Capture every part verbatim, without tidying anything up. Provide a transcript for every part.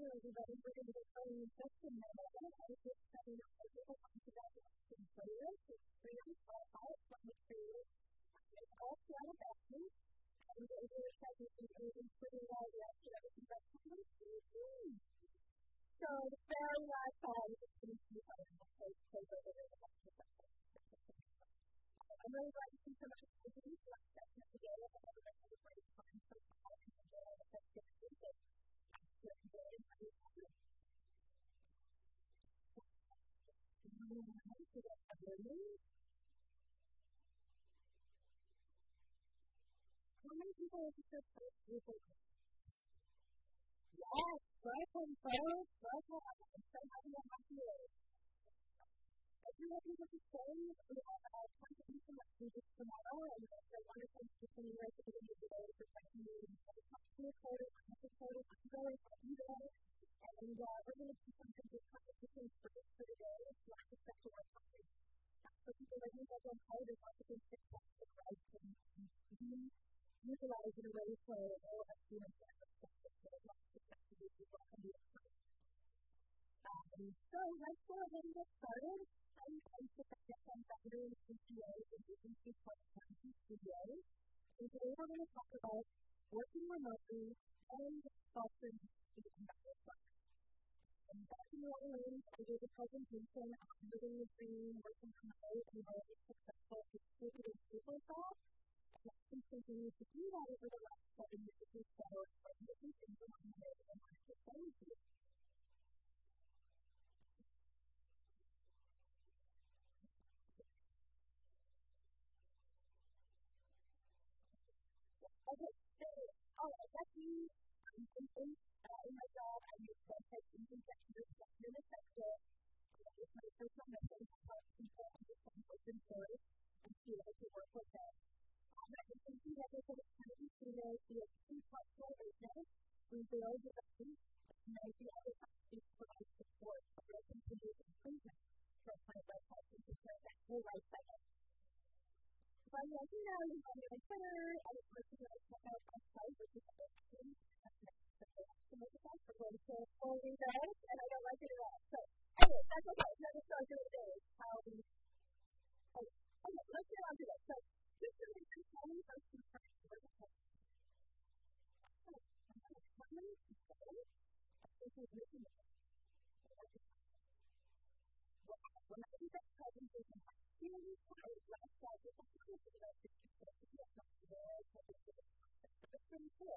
everybody. We're going to get started in just a minute. I was just setting up a little bunch of application playlist. It's free on Spotify. It's from the creator. It's all Seattle Baptist. And it really says it's including all the extra everything that's coming to you. So the very last time, it's going to be fun. We'll play play over the rest of the I'm really glad to see so much of the news last session of the day. I hope everybody had a great time so far. And enjoy all the festive music. How many people have just said DrupalCon? Yes, welcome, folks. Welcome. I'm so happy to have you. I do have you with the same. We have a contribution that we do tomorrow, and it's a wonderful continuing right at the beginning of the day for finding you in the customer code, customer code, ongoing, ongoing. And uh, we're going to do some of these competitions for this for today. It's not just such a work company. For people like you guys on code, there's lots of things that right can be utilized in a way for all of us students and perspective. So there's lots of success to do people can do it. Um, so let's go ahead and get started. I'm going to set up some founder and C T Os and agency part-time studios. And today we're going to talk about working remotely and fostering the embedded work. And back in New Orleans, I did a presentation on living the dream, working remote, and how it's successful to take it in DrupalCon. And I've been continuing to do that over the last seven years or so, and different things along the way that I wanted to share with you. Okay, so, alright, that's me. I'm thinking, uh, in my job, I make websites and infections in the sector. It's my personal mission to help people understand open source and be able to work with it. Um, as you can see, like I said, it's kind of studios, we have two part-time business. We build designs, and then the other part is provide support for their continuous improvement to our kind of websites and to share that whole life cycle. So I'm like, you know, you can go on Twitter, and of course, you can check out my site, which is a thing. That's next to the action of the site. We're going to full redirect, and I don't like it at all. So, anyway, that's okay. It's not just going to do it today. Um, okay, okay, let's get on to this. So, just to make sure how many folks can start to work with us. So, I'm going to how many people I think we're making it. When I do that presentation, I really try to last out with the people that are going to be able to do it, but it's pretty cool.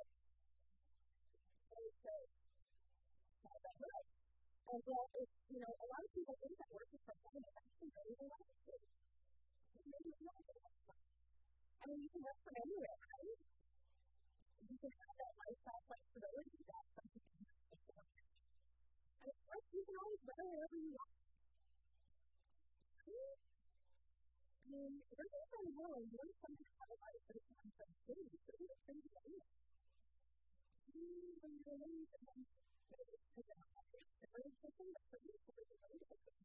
So, how's that work? And well, if, you know, a lot of people think that working from home is actually very relaxing. So maybe it's not very relaxing. I mean, you can work from anywhere, right? You can have that lifestyle flexibility that some people can make it work. And of course, you can always wear wherever you want. I mean, working from home, you don't sometimes have a life, but it's not from city, so it's pretty good. When you're living in some sort of prison, it's very different, but for you, it's very different.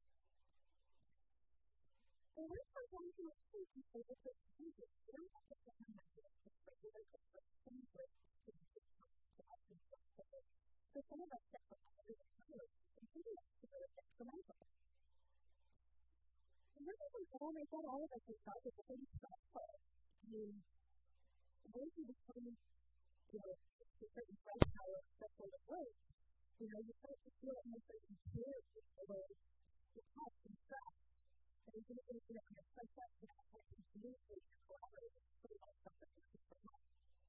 And work from home can actually be able to change it. You don't have to spend on that with regular things like things to actually work with it. So some of us that are already in college, it's really super detrimental. And working from home, I thought all of us have thought it was pretty stressful. I mean, once you become, you know, a certain price power stressful at work, you know, you start to feel almost like you care with the way you have some stress. And you can even, you know, your stress out to that kind of communicate and collaborate with pretty much something that you can have.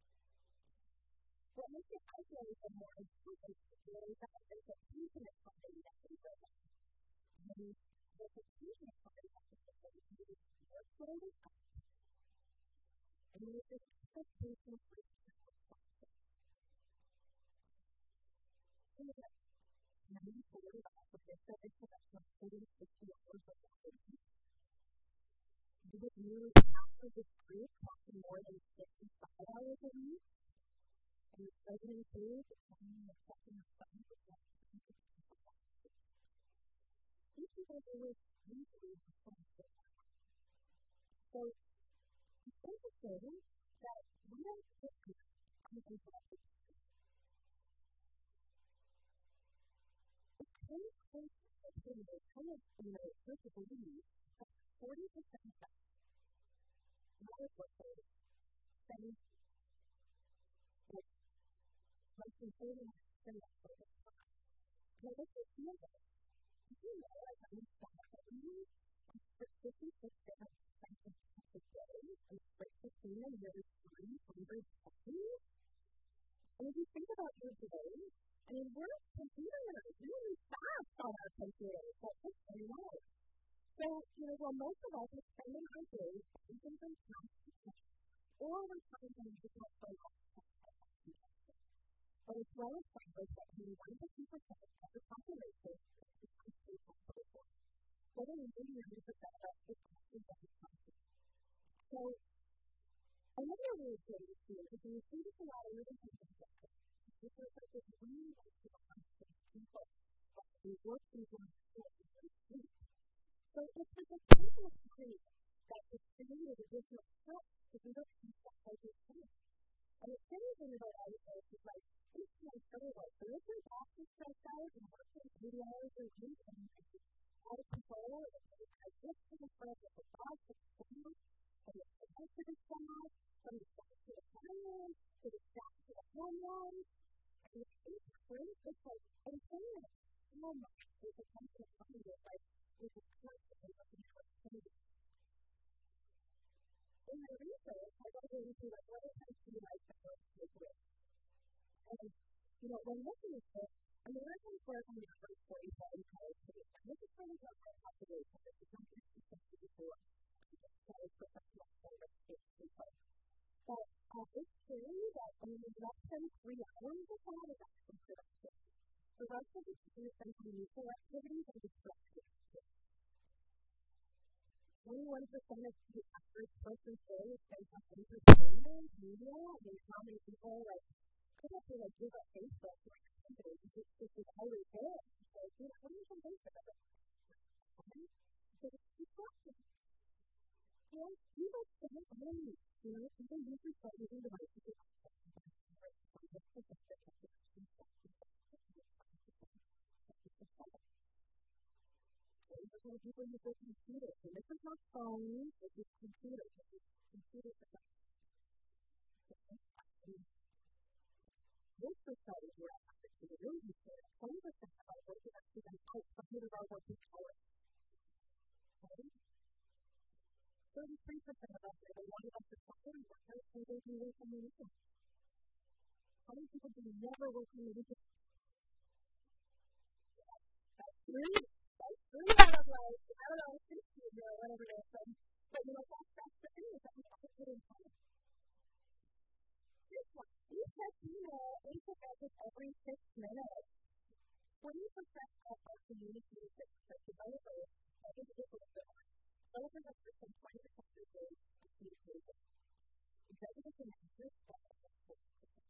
What makes it isolated and more important is really that there's a fusion of something that can go on. And there's a fusion of something that can go on. You can work for all the time. And there's this expectation for you to work for yourself. So that ninety-four about the business professional students fifty hours of work. You would nearly half of this group clocking more than sixty-five hours a week. And it doesn't include the time of checking your phone for what you can do. These people are with usually responsible. So, it's interesting that we don't get good on the internet. think that you know, kind of, you know, hard to believe that forty percent of that knowledge workers spend like less than thirty-nine percent of their time. Now, this is feel this. Did you know, like, I'm in staff that you for fifty-six different sentences a day and split between them nearly three hundred seconds? And if you think about your day, I mean, we're computers. We move fast on our computers. That's just very well. So, you know, while most of us are spending our days thinking from task to task, or we're trying to make it so long, but it's well established that only one to two percent of the population is actually responsible for. Whether we do ninety percent of us is actually done something. So, another way of doing this is when you see this a lot of living things like this, this is like this really like to become people that we work through them for and sleep. So, it's like a simple experience that is created additional stress if we don't keep that focus in. And it's anything about our life is like, it's my otherwise. So, if you're back to stress out and working eighty hours a week and out of control, and it's like this to the front of the boss to the family, from the staff to the staff, from the staff to the client, to the staff to the homeland. And it's great. It's like, I'm saying it so much with the constant time that, like, with the constantly looking at what's changing. In my research, I got into, like, what it tends to be like the most takeaways. And, you know, when looking at this, Americans work on average forty-seven hours per week. And this is kind of what our population is. It's not just because before that is professional service is people. But uh, it's true that only less than three hours of that is actually productive. The rest of the time is spent on useful activities and destructive activities. twenty-one percent of the average person's day is spent on entertainment, media. I mean, how many people, like, could have to, like, give up Facebook for a company and just this is always there. So, you know, what do you think Facebook of it? So, it's destructive. And people spend money, you know, people usually start using devices to access when people use their computers. And this is not phones, this is computers. This is computers that are this percentage where I have to do really good. twenty percent of our work is actually done outside of our working hours. Okay? thirty-three percent of us are the one of us that's supporting workers and they do work on the weekend. How many people do never work on the weekend? That's three. That's three out of like, I don't know, sixty or whatever it is. But you know, that's, that's the thing is that we have to put in time. This one, we check email eight messages every six minutes. twenty percent of our communication, so developers, are individuals that are developers are spend twenty percent of their day on communication. Executives and managers spend about forty percent.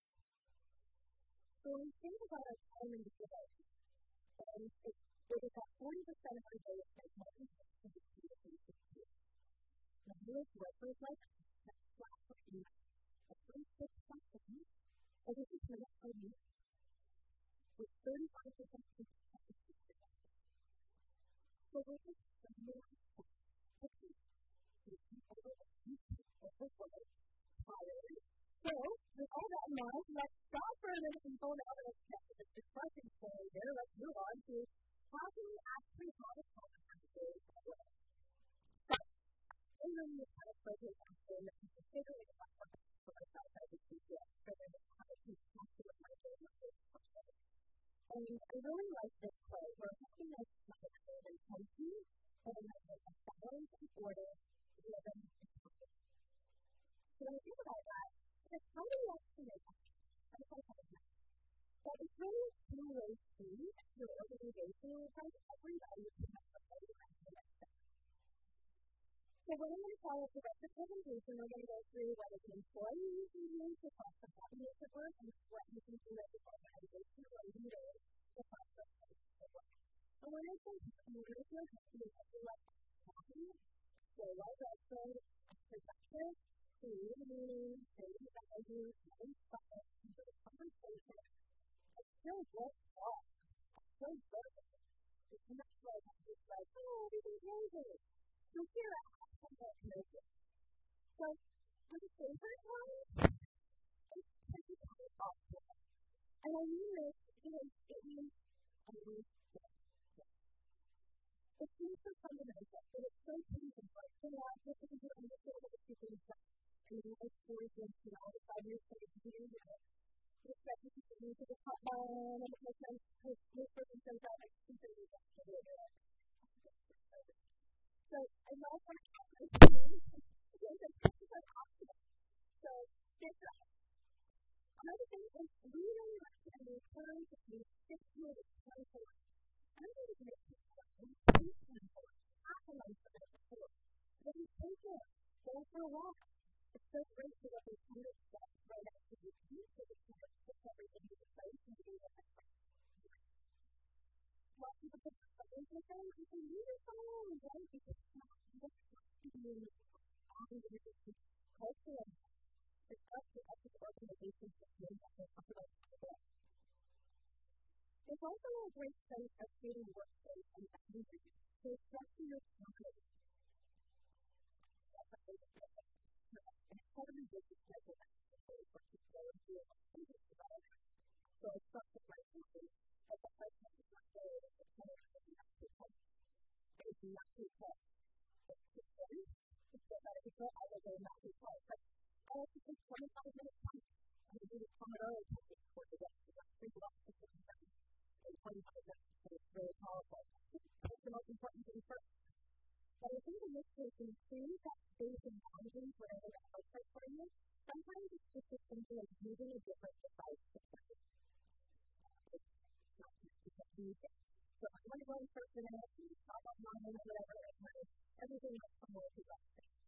So when we think about our time in the day, and it, it is that forty percent of our day is spent multitasking with communication skills. Now, most workers like us have Slack or email. Every six seconds, every six minutes per week, with thirty-five percent of people have to speak to them. So we're just spending time cooking, speaking over the week, overworked, tired. So, with all that in mind, let's stop for a minute and go down and check the discussion story here. Let's move on to how can we actually have a conversation at work. So, in the new kind of focus on considering the platform for myself as a T P S, so then it's how to keep talking with my brain with this question. And I really like this quote where something like kind of intensity and a balance and order driven intelligence. So when I think about that, it's how do you actually make that? How do I have that? But it's really a two-way street to your organization because everybody can have something to do the next step. So what I'm going to follow up the rest of the presentation, we're going to go through what is employees can use to foster happiness at work and what you can do as an organization or leader to foster happiness at work. And when I say leaders feel happy, I feel like happy, so well-rested, productive, creating meaning, creating value, having fun, enjoy conversation. I feel good talk. I feel good. It's not like I'm just like, oh, everything's roses. So here I have some more roses. So, my favorite one is typically optional. And I mean this because it means a really good thing. It seems so fundamental, but it's so pleasing. Like, you know, just because you understand what the people are saying, and you like stories and, you know, all the five years that you've been doing it. It's like you can use the top line, and the person who's this person says that, like, two things that to do it. So, I love when I have this thing, because this is like optional. So, guess what? Another thing is, we really like to encourage to be fifteen to twenty-four. I'm going to make this question twenty-four. Half a month of it before. But you take it. Go for a walk. It's so great to get those hundred steps right after you eat, so that you can put everything into place and do it. Well, people put something in there, and say, leave it alone, right? Because it's not just being on the culture and it's up to us as organizations to do that. We'll talk about that today. There's also a great sense of creating a workspace and boundaries to structure your time. That's a big thing. And it's totally different schedule that you can do for people and do it in this development. So it's structured my time, but the first thing is not there is the time that you have to take. It's not too close. It's too close. It's so that if you go out of there, not too close. But I like to take twenty-five minutes time. I'm going to do the Pomodoro technique for the rest of the three blocks of time. In twenty-five minutes, so it's really powerful. It's the most important thing first. But I think in this case, when you create that space and boundaries, whatever that looks like for you, sometimes it's just as simple as using a different device to play. It's not because you use it. So I'm going to go in first and then I'll talk online or whatever, and everything else somewhere to go.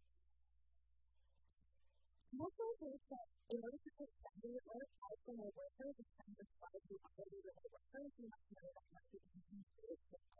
Most of the things that in order to take standing at work, I from my workers, it's kind of five to already with my workers, you must know that much is easy to do.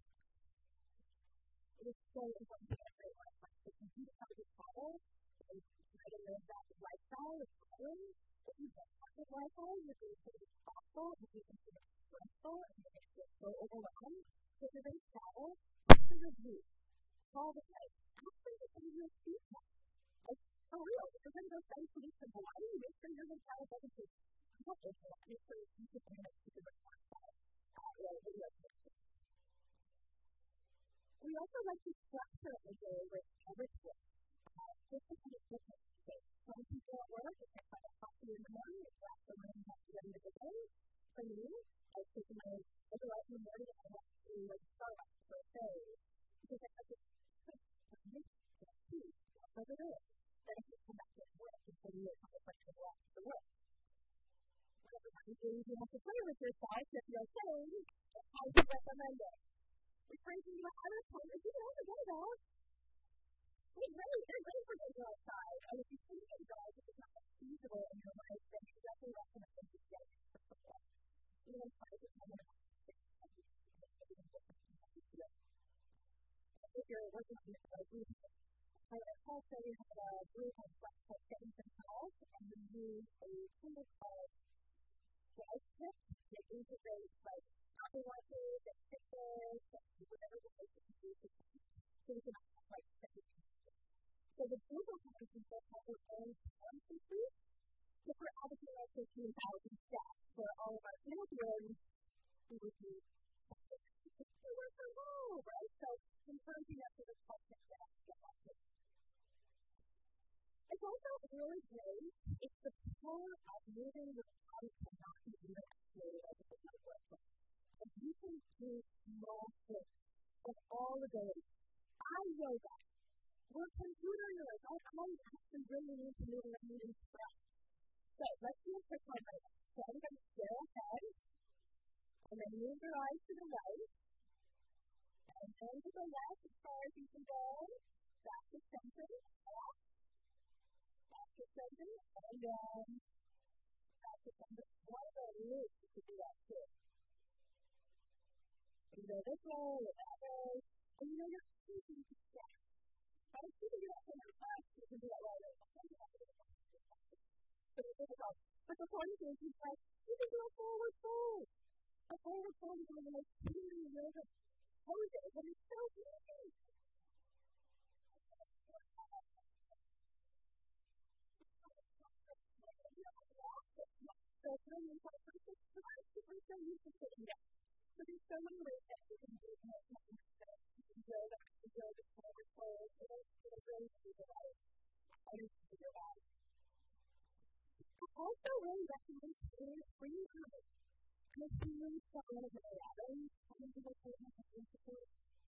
It is so important to everyone. Like, if you do have a good model, and you try to live that lifestyle of traveling, if you don't have a lifestyle, you're going to be thoughtful, and you're going to be stressful, and you're going to get so overwhelmed. So if you're going to travel, ask for your views. Call the place. Ask them to send you a feedback. Like, for real, if you're going to go spend two weeks in Hawaii, make sure you're going to travel better too. I'm not into that. Make sure you can bring it to the response side. Uh, or video pictures. We also like to structure a day with rituals. Uh, just to kind of get it straight. Some people at work, if they have a coffee in the morning, it's that's the morning at the end of the day. For me, I take my otherwise in the morning and I want to do like Starbucks for a day. Because I have to put some meat to the food. That's what it is. Then I can come back to work and say, you're kind of like to walk to work. Whatever time you have to play with yourself, if you're okay, I highly recommend it. It brings me to other places. You know, to go though. It's really, it's really for going outside. And if you think of dogs, if it's not feasible in your life, then you definitely recommend it to get it for support. Even five to ten minutes. If you're working on this, like, we I also we have a group on Slack called Getting Some Calls, and we use a tool called Drive Tip that integrates like Apple Watches and Fitbits and whatever the case is to do so we can have like techniques. So the DrupalCon people have their own time system. So for obviously like fifteen thousand steps for all of our champions, we would do something. We work from home, right? So encouraging us to just help them get up to. It's also really great. It's the power of moving your body to not be even actually like a big workout. And you can do small things of all abilities. I yoga. We're computer nerds. I don't actually really need to move around and stretch. So let's do a quick one right now. So I'm going to stare ahead. And then move your eyes to the right. And then to the left as far as you can go. Back to center. Off. Back to center. And then back to center. One of our loops to do that too. You go this way or that way. And you know you're choosing to stretch. But if you can do that from your back, you can do that right away. So it's difficult. But the point is, is like, you can do a forward fold. A forward fold is one of the most key yoga poses, and it's so easy. So, when you have something to write, we're so used to sitting down. So, there's so many ways that you can do it. You can build up, you can build a forward pose, so that's a really easy way. I just do that. I also really recommend creating a free time. And if you really start out of the eleven, I think people say that it's important.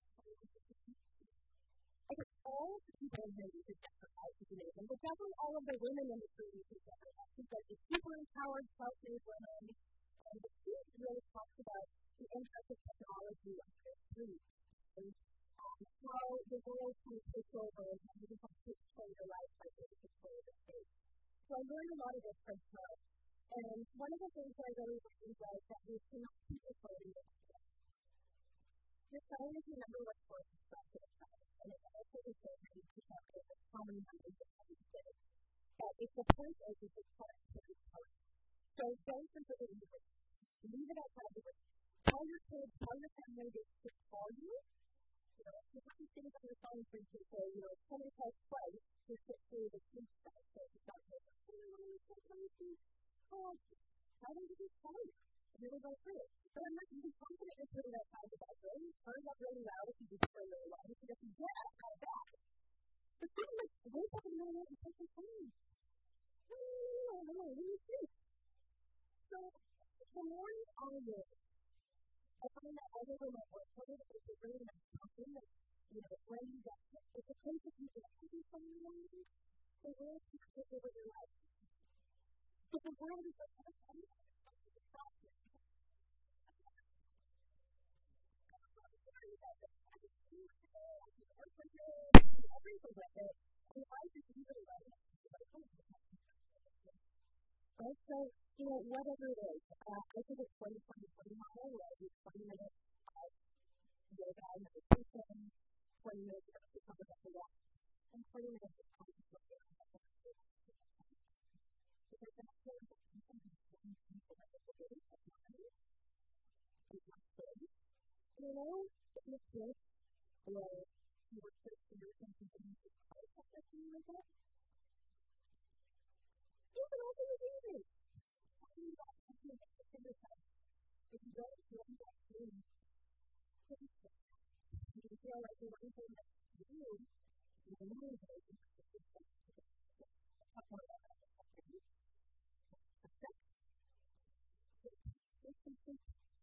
I guess all of the people in here use it for life is amazing, but definitely all of the women in the group use it for life. Because it's super empowered, self-made women, and the team really talks about the impact of technology on their group, and um, how the world kind of takes over and how you can help control your life by being control your space. So I learned a lot of this from her. And one of the things that I really learned was that we cannot keep recording this. Your phone is your number one source of stress at a time, and it's also the same that you keep up with how many numbers of times you did. But if the point is, you just try to keep it. So don't simply leave it. Leave it outside the room. Tell your kids, tell your family to call you. You know, if you have these things on your phone, for example, you know, someone calls twice to sit through the sleep stuff. So if you've got to say, oh, I want to say something, call. Tell them to just call you. And it'll go through it. But I'm not even confident in putting that outside the bedroom. Turn it up really loud if you do for a little while. So that you get outside that. But then, like, wake up in the middle of the night and take some time. No, no, no, no, no, no, you sleep. So, the morning on your I find that all over my work, whether it's a really nice something that, you know, when you get it, it's a place that you can actually find your own, the world can take over your life. But the world is like, I'm not going to stop it. Everything with it, and life is usually right. Right? So, you know, whatever it is, uh, I think it's twenty twenty twenty model where I do twenty minutes of yoga and meditation, twenty minutes of becoming a walk, and twenty minutes of time to look at it. Because that's really the thing that I'm doing for my ability to mind is my kids. You know, if your kids or you were to do something that you could try something like that, you can also do it. Do that. You can make it for yourself. If you don't feel that feeling, you can feel like the one thing that you do, you can move it, you can put yourself to the top of that. Accept. It's something.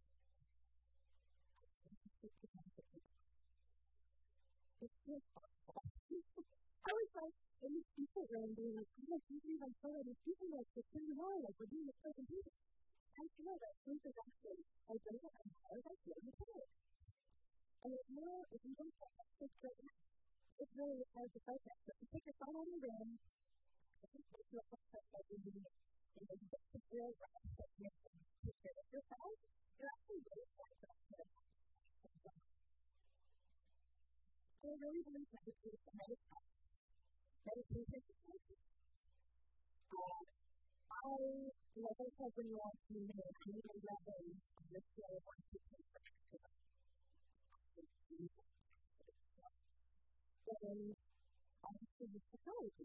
It's just possible. I was like, in these people around being like, oh, these people are so these people like, they're pretty hard, like, we're doing this presentation. I feel that sleep is actually, I don't know how hard I feel in the And if you if you don't get that sleep right now, it's really hard to focus. So if you take your phone out of the room, I think it's your focus that you need, and then you get to feel rest, that you have to take care of yourself, you're actually really hard to feel. So I really believe meditation and meditation. Meditation is meditation. Uh, I, like I said, when you want to be made, I need a level on the scale of one to ten for extra. Then, obviously, with technology,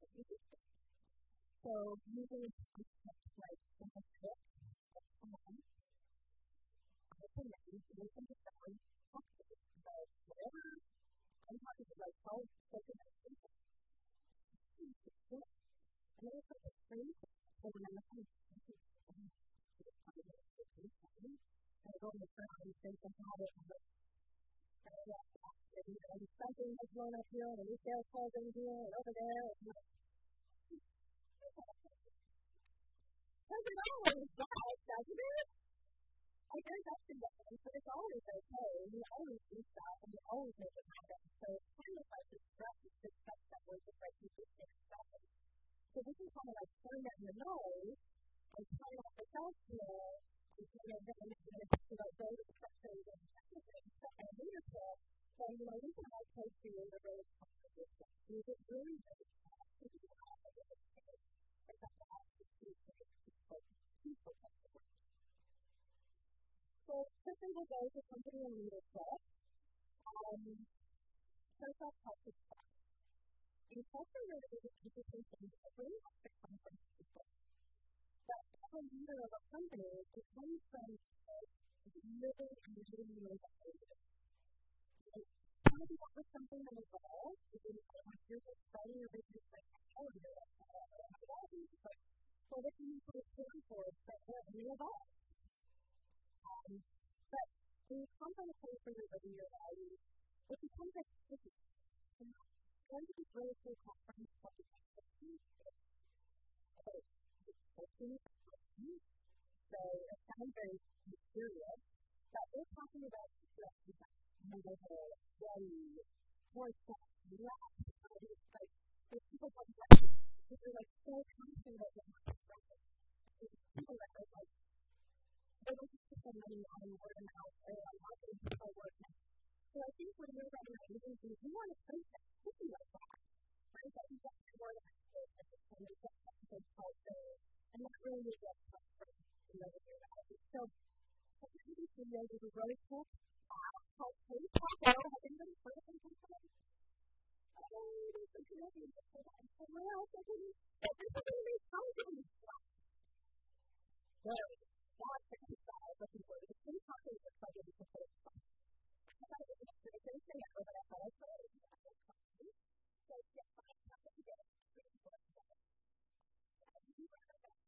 so using concepts like simple tips, like command, I can then listen to someone talk to me about whatever I'm talking about, how to take a meditation. And then it's like a free, so when I'm looking at something, I go in the front and say something about it, and I'm like, and something has blown up here, and a new sales call in here, and over there, and I'm like, does it always work, doesn't it? I know that's the difference, but it's always okay, and we always do stuff, and we always make it happen. So it's kind of like the stress is the stuff that we're just like consistent stuff. So we can kind of like turn down the noise, and turn off the self-care, and kind of then when it's about those structures and techniques and leadership, then, you know, we can all take to the very competition. We get really, really fast to do that, and it's okay. And that's the attitude to people, people technically. So, quickly we'll go to company and leadership. Um, so that's how it's done. It's also really interesting thing that really has to come from people. But as a leader of a company, it comes from living and living your behavior. Some of you want with something that evolves, if you're just starting your business right now, and you're like, oh my God, but so what do you need to stand for is that you evolve. Um, but when you come from a place where you're living your values, it becomes like sticky. You know, going to this really cool conference called the So it sounds very mysterious, but we're talking about stress, mental health, body, horseback, relax, it's like, there's people talking about it, because they're like so confident that they're not expressive. There's people that are like, they don't just put their money on word of mouth or on marketing or word mouth. So I think when you're running an agency, you want to place that sticky like that, right? That you get your word of mouth and you can make that good culture, and that really is what comes from the other way around. So, I think these videos is a really cool app called Hey Taco. Have anybody heard of it before? Oh, there's some connections for that. Somewhere else, I think. But this is going to be fun to do stuff. Good. That's the key that I was looking for. The Hey Taco is a plugin to put it fun. I thought it was a pretty good thing ever, but I thought I tried it. So, yeah, five Taco together. Pretty important. You are the best.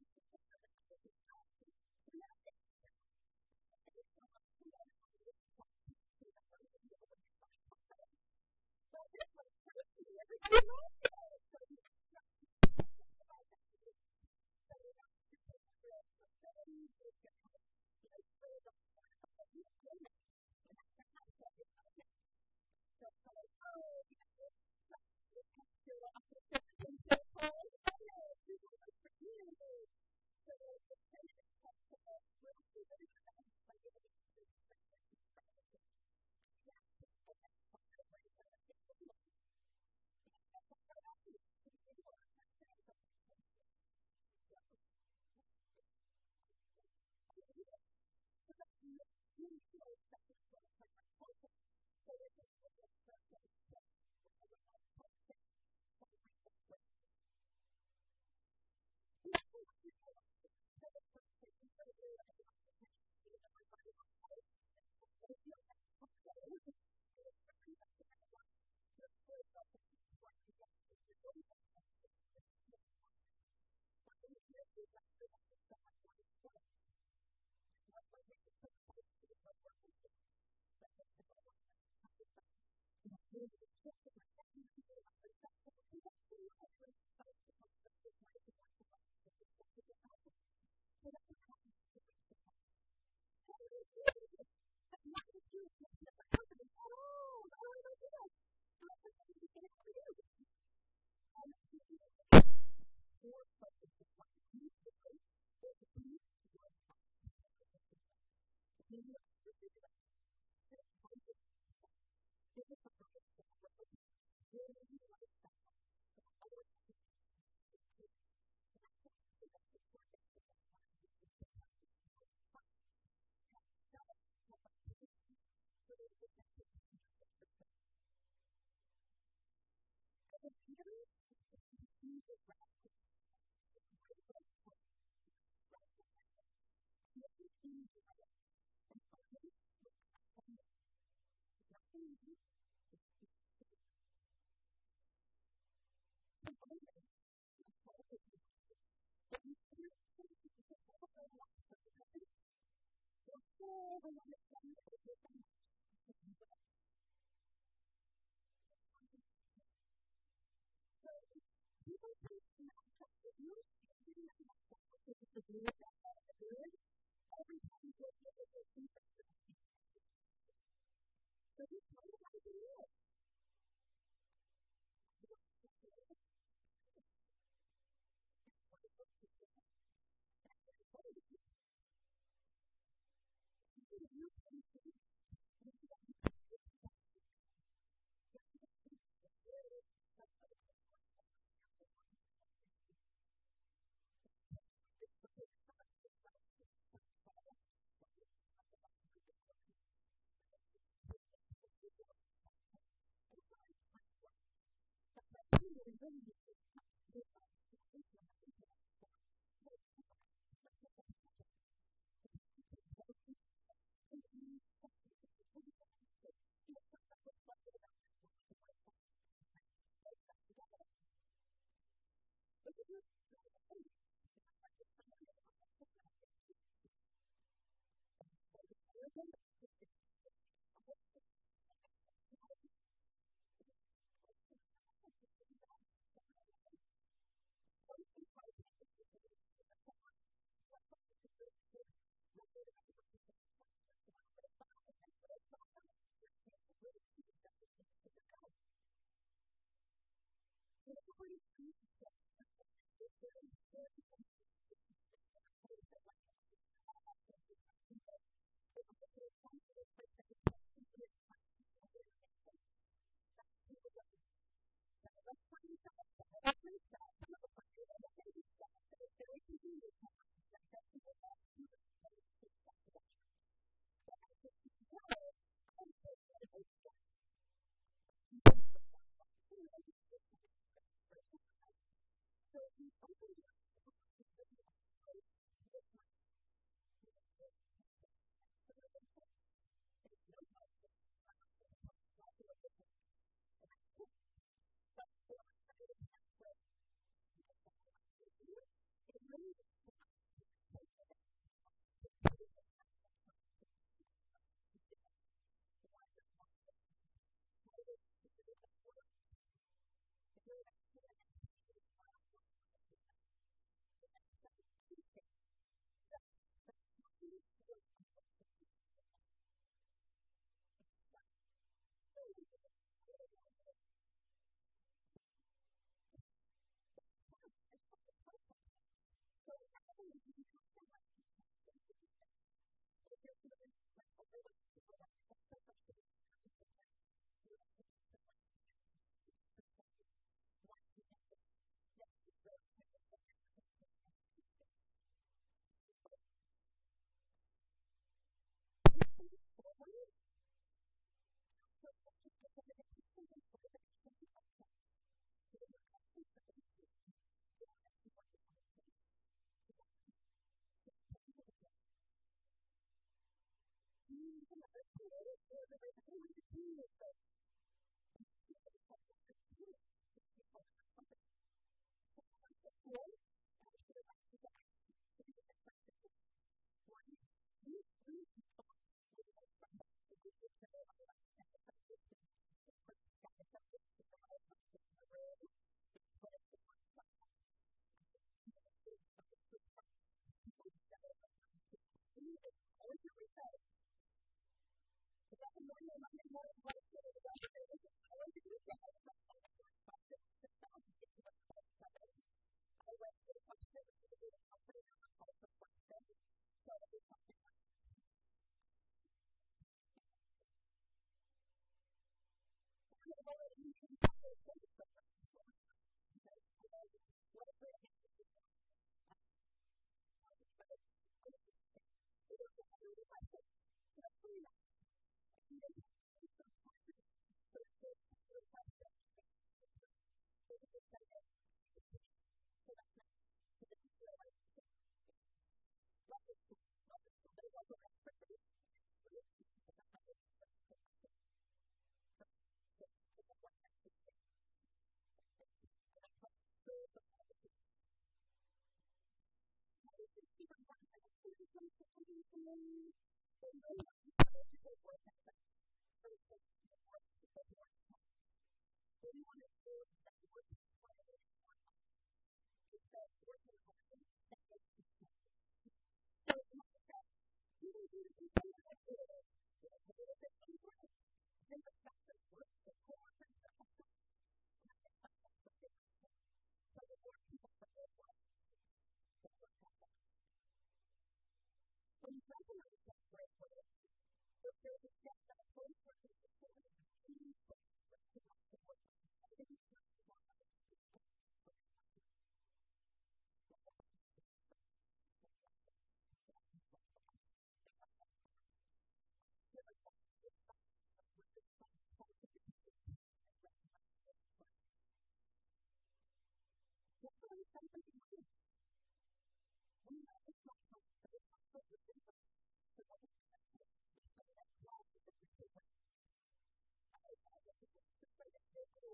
really need to do that. It's not easy. But it's not. That's what I'm saying. It's not easy. It's not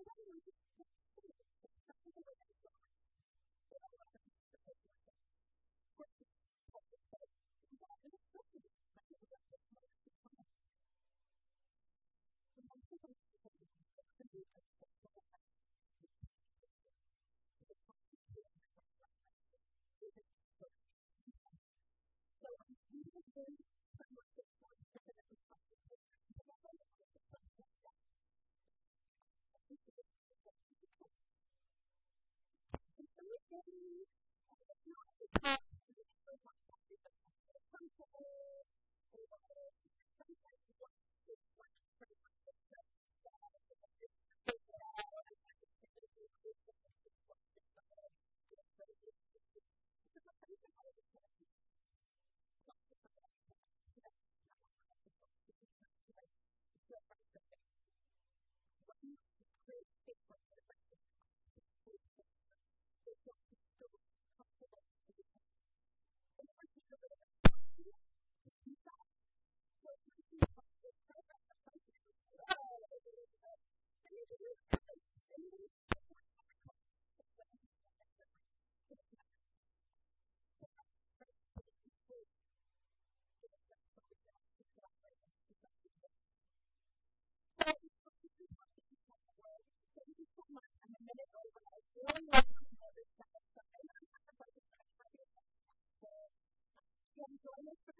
Enjoy this